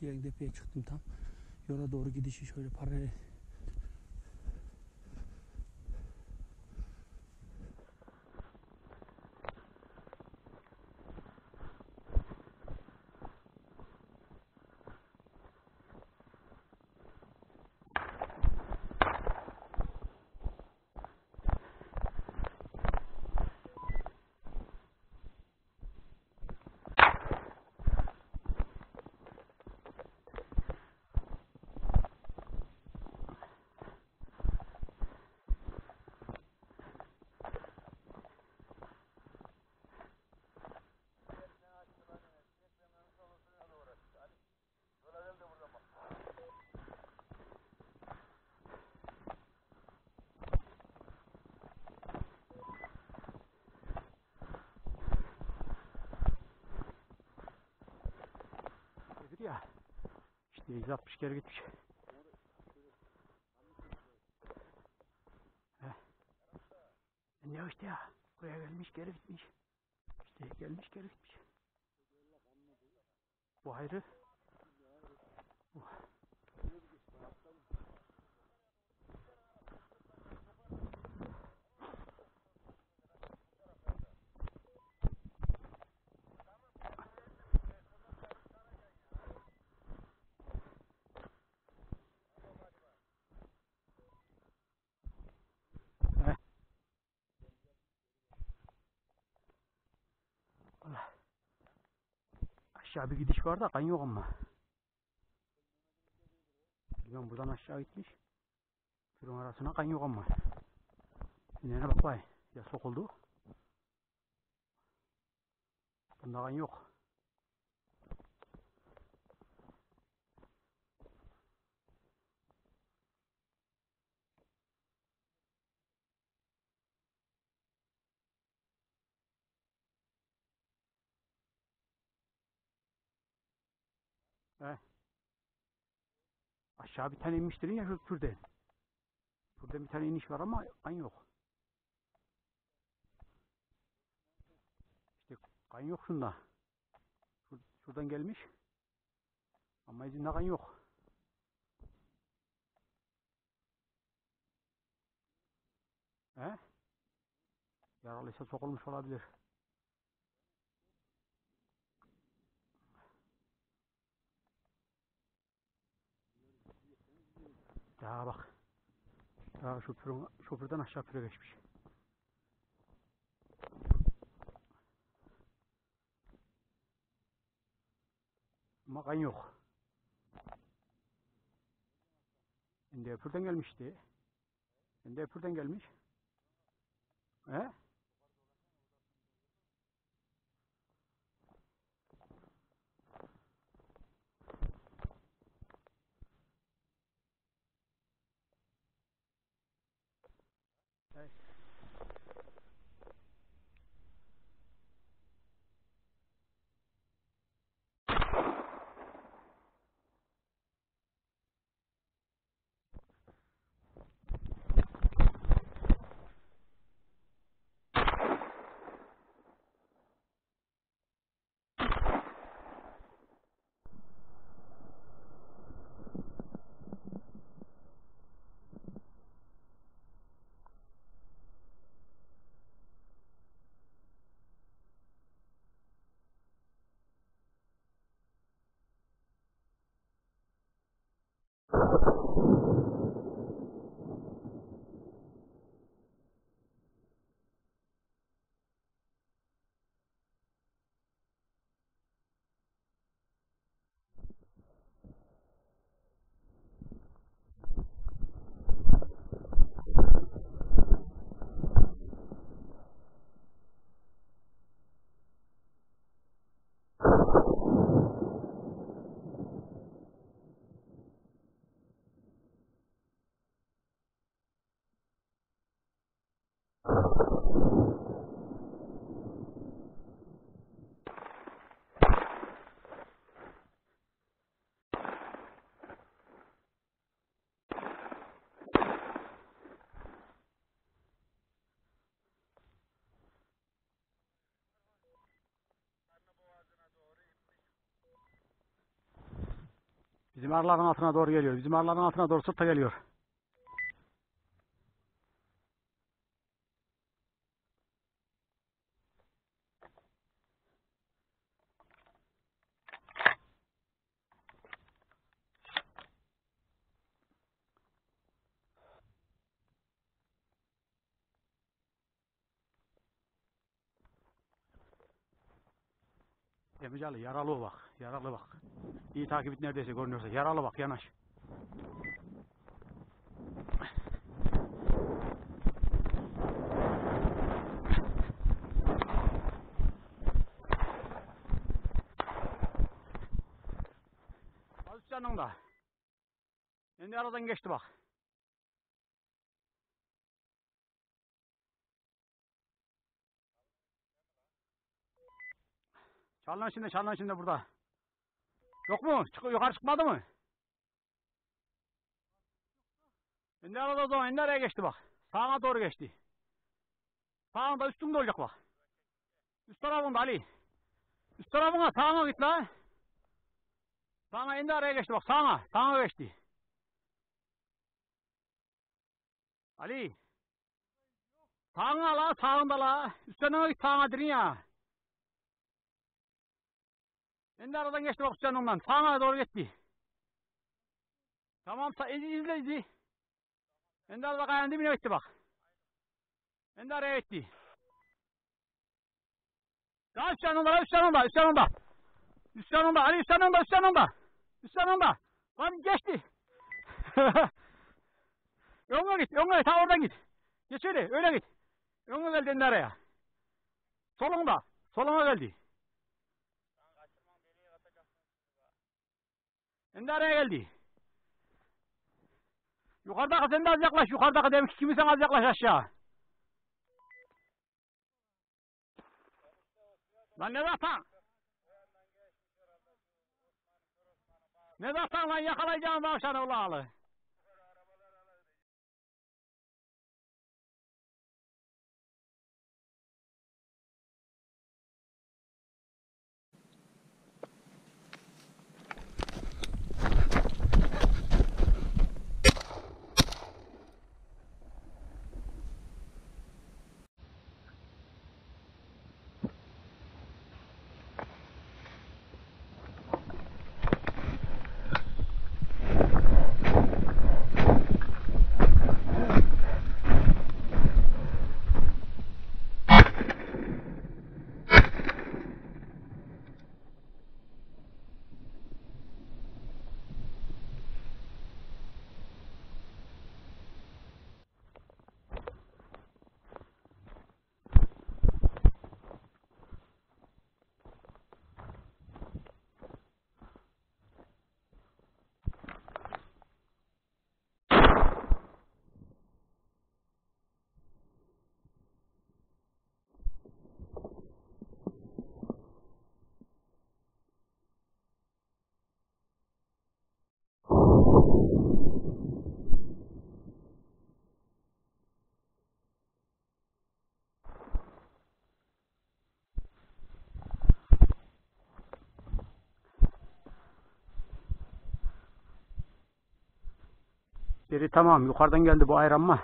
Tepeye çıktım tam. Yola doğru gidişi şöyle paralel. Ya işte 160 kere gitmiş. Ne işte ya, buraya gelmiş geri gitmiş. İşte gelmiş geri gitmiş. Bu ayrı. Bu. Aşağı bir gidiş var da kan yok ama. Bilmiyorum, buradan aşağı gitmiş. Şunun arasına kan yok ama. Yine bak bay. Ya sokuldu. Bunda kan yok. Aşağı bir tane inmiştir ya şu türden. Burada bir tane iniş var ama kan yok. İşte kan yok şunda. Şuradan gelmiş. Ama izinde kan yok. Yaralıysa sokulmuş olabilir. Ya bak. Ya şoförden aşağı püre geçmiş. Ama kan yok. Şimdi öpürden gelmişti. Şimdi öpürden gelmiş. He? Evet. Bizim arıların altına doğru geliyor. Bizim arıların altına doğru sırta geliyor. Emicalı yaralı bak. Yaralı bak. İyi takip et neredeyse görünüyorsa. Yaralı bak yanaş. Az yanında. Şimdi aradan geçti bak. Çalının içinde burada. Yok mu? Yukarı çıkmadı mı? Şimdi arada o zaman şimdi nereye geçti bak. Sağına doğru geçti. Sağında üstünde olacak bak. Üst tarafında Ali. Üst tarafına sağına git la. Sağına indi araya geçti bak sağına. Sağına geçti. Ali. Sağına la sağında la. Üstüne git sağına dirin ya. İndi aradan geçti bak üstüne ondan. Sağına doğru gitti. Tamam izle izle. İndi arada kayanın dibine gitti bak. İndi araya gitti. Daha üstüne onda. Üstüne onda Ali üstüne onda. Lan geçti. Yoluna git. Ha oradan git. Geç öyle git. Yoluna geldi indi araya. Soluna geldi. İndi araya geldi. Yukarıdaki sen de az yaklaş. Yukarıdaki demek kimi sen az yaklaş aşağı. Lan ne zaten? Ne zaten lan yakalayacağım tavşanı Allah'lı. Dedi tamam yukarıdan geldi bu ayranma.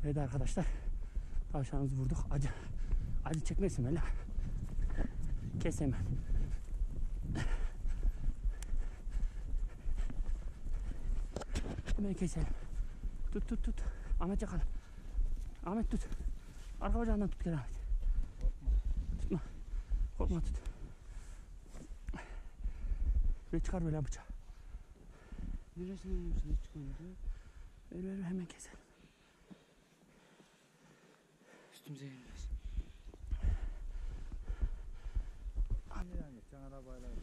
Evet arkadaşlar. Tavşanımızı vurduk. Acı çekmesin öyle. Kes hemen. Hemen keselim. Tut. Ahmet yakala. Ahmet tut. Arka bacağından tut gel Ahmet. Tutma. Korkma tut. Ve çıkar böyle bıçağı. Neresine vurmuşsun çıkınca? Ver hemen keselim. Üstümüze gelmez. Yani geçen arabayla